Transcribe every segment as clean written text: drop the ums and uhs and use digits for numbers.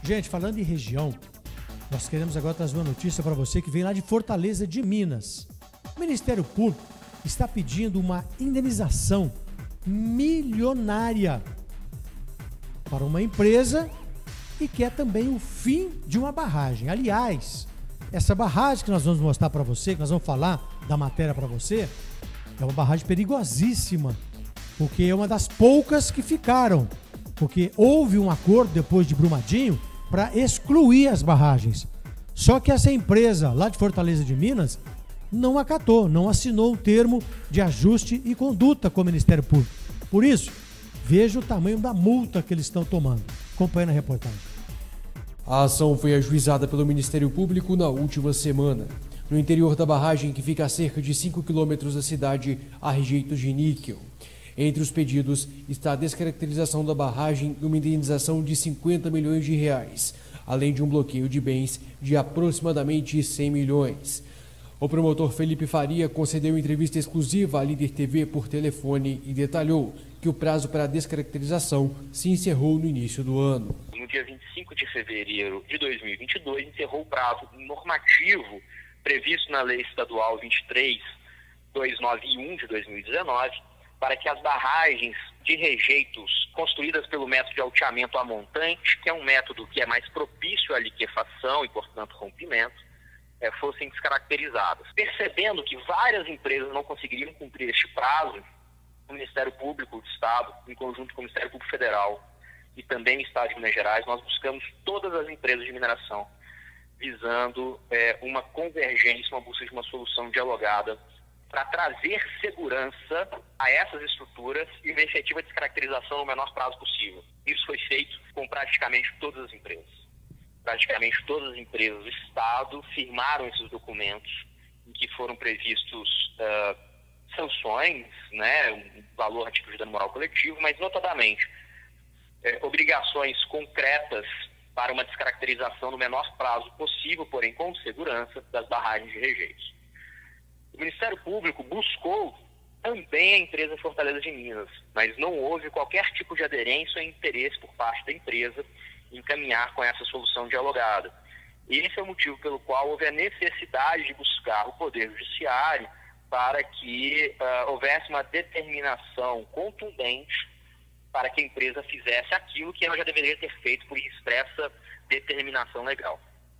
Gente, falando em região, nós queremos agora trazer uma notícia para você que vem lá de Fortaleza de Minas. O Ministério Público está pedindo uma indenização milionária para uma empresa e quer também o fim de uma barragem. Aliás, essa barragem que nós vamos mostrar para você, que nós vamos falar da matéria para você, é uma barragem perigosíssima, porque é uma das poucas que ficaram, porque houve um acordo depois de Brumadinho para excluir as barragens. Só que essa empresa lá de Fortaleza de Minas não acatou, não assinou um termo de ajuste e conduta com o Ministério Público. Por isso, veja o tamanho da multa que eles estão tomando. Acompanhe na reportagem. A ação foi ajuizada pelo Ministério Público na última semana. No interior da barragem, que fica a cerca de 5 quilômetros da cidade, há rejeitos de níquel. Entre os pedidos está a descaracterização da barragem e uma indenização de 50 milhões de reais, além de um bloqueio de bens de aproximadamente 100 milhões. O promotor Felipe Faria concedeu entrevista exclusiva à Líder TV por telefone e detalhou que o prazo para a descaracterização se encerrou no início do ano. No dia 25 de fevereiro de 2022, encerrou o prazo normativo previsto na Lei Estadual 23.291 de 2019, para que as barragens de rejeitos construídas pelo método de alteamento a montante, que é um método que é mais propício à liquefação e, portanto, rompimento, fossem descaracterizadas. Percebendo que várias empresas não conseguiriam cumprir este prazo, o Ministério Público do Estado, em conjunto com o Ministério Público Federal e também o Estado de Minas Gerais, nós buscamos todas as empresas de mineração, visando uma convergência, uma busca de uma solução dialogada para trazer segurança a essas estruturas e uma efetiva descaracterização no menor prazo possível. Isso foi feito com praticamente todas as empresas. Praticamente todas as empresas do Estado firmaram esses documentos em que foram previstos sanções, né, um valor tipo de dano moral coletivo, mas notadamente obrigações concretas para uma descaracterização no menor prazo possível, porém com segurança, das barragens de rejeitos. O Ministério Público buscou também a empresa Fortaleza de Minas, mas não houve qualquer tipo de aderência ou interesse por parte da empresa em caminhar com essa solução dialogada. Esse é o motivo pelo qual houve a necessidade de buscar o Poder Judiciário para que houvesse uma determinação contundente para que a empresa fizesse aquilo que ela já deveria ter feito por expressa determinação legal.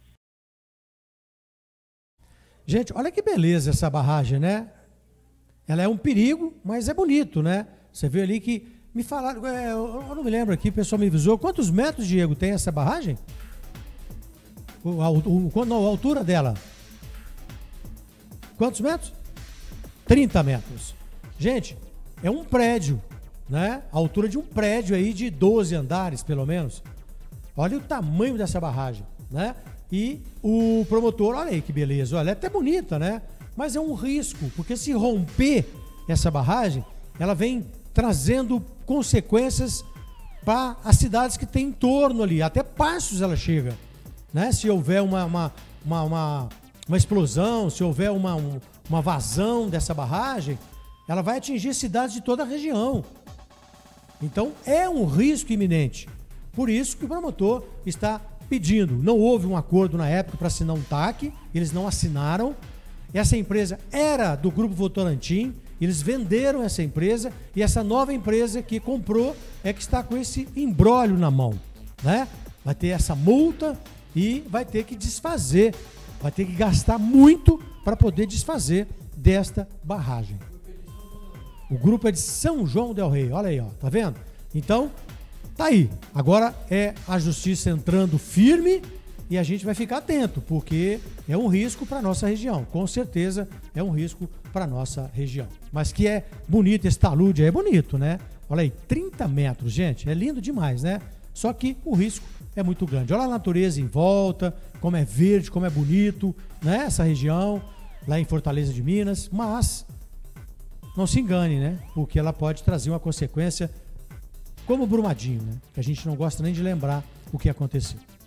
Gente, olha que beleza essa barragem, né? Ela é um perigo, mas é bonito, né? Você vê ali que me falaram, eu não me lembro aqui, o pessoal me avisou, quantos metros, Diego, tem essa barragem? A altura dela? Quantos metros? 30 metros. Gente, é um prédio, né? A altura de um prédio aí de 12 andares, pelo menos. Olha o tamanho dessa barragem, né? E o promotor, olha aí que beleza, olha, é até bonita, né? Mas é um risco, porque se romper essa barragem, ela vem trazendo consequências para as cidades que tem em torno ali, até Passos ela chega, né? Se houver uma explosão, se houver uma vazão dessa barragem, ela vai atingir cidades de toda a região. Então é um risco iminente. Por isso que o promotor está pedindo. Não houve um acordo na época para assinar um TAC, eles não assinaram. Essa empresa era do Grupo Votorantim, eles venderam essa empresa e essa nova empresa que comprou é que está com esse imbróglio na mão, né? Vai ter essa multa e vai ter que desfazer, vai ter que gastar muito para poder desfazer desta barragem. O grupo é de São João del Rei, olha aí, ó, tá vendo? Então, tá aí. Agora é a justiça entrando firme e a gente vai ficar atento, porque é um risco para nossa região. Com certeza é um risco para nossa região. Mas que é bonito, esse talude aí é bonito, né? Olha aí, 30 metros, gente, é lindo demais, né? Só que o risco é muito grande. Olha a natureza em volta, como é verde, como é bonito, né? Essa região, lá em Fortaleza de Minas, mas não se engane, né? Porque ela pode trazer uma consequência como Brumadinho, né? Que a gente não gosta nem de lembrar o que aconteceu.